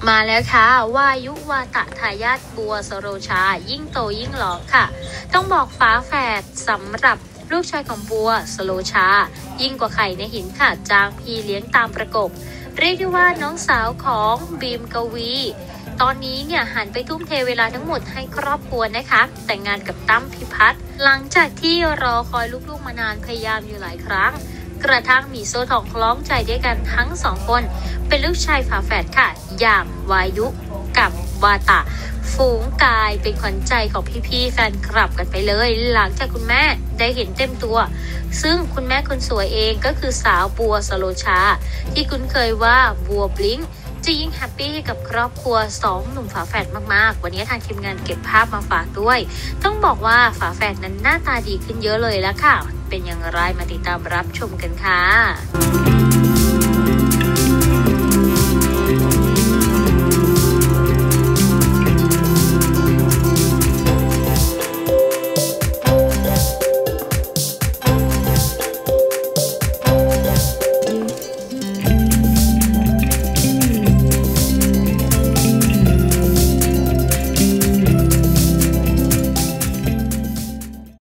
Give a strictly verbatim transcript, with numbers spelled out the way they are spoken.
มาแล้วค่ะวายุวาตะทายาทบัวสโรชายิ่งโตยิ่งหล่อค่ะต้องบอกฝาแฝดสำหรับลูกชายของบัวสโรชายิ่งกว่าไข่ในหินค่ะจางพี่เลี้ยงตามประกบเรียกได้ว่าน้องสาวของบีมกวีตอนนี้เนี่ยหันไปทุ่มเทเวลาทั้งหมดให้ครอบครัวนะคะแต่งงานกับตั้มพิพัฒน์หลังจากที่รอคอยลูกๆมานานพยายามอยู่หลายครั้งกระทั่งมีโซ่ทองคล้องใจด้วยกันทั้งสองคนเป็นลูกชายฝาแฝดค่ะอย่างวายุกับวาตะฝูงกายเป็นขวัญใจของพี่ๆแฟนคลับกันไปเลยหลังจากคุณแม่ได้เห็นเต็มตัวซึ่งคุณแม่คนสวยเองก็คือสาวบัวสโรชาที่คุ้นเคยว่าบัวบลิงจะยิ่งแฮปปี้กับครอบครัวสองหนุ่มฝาแฝดมากๆวันนี้ทางทีมงานเก็บภาพมาฝากด้วยต้องบอกว่าฝาแฝดนั้นหน้าตาดีขึ้นเยอะเลยแล้วค่ะเป็นอย่างไรมาติดตามรับชมกันค่ะ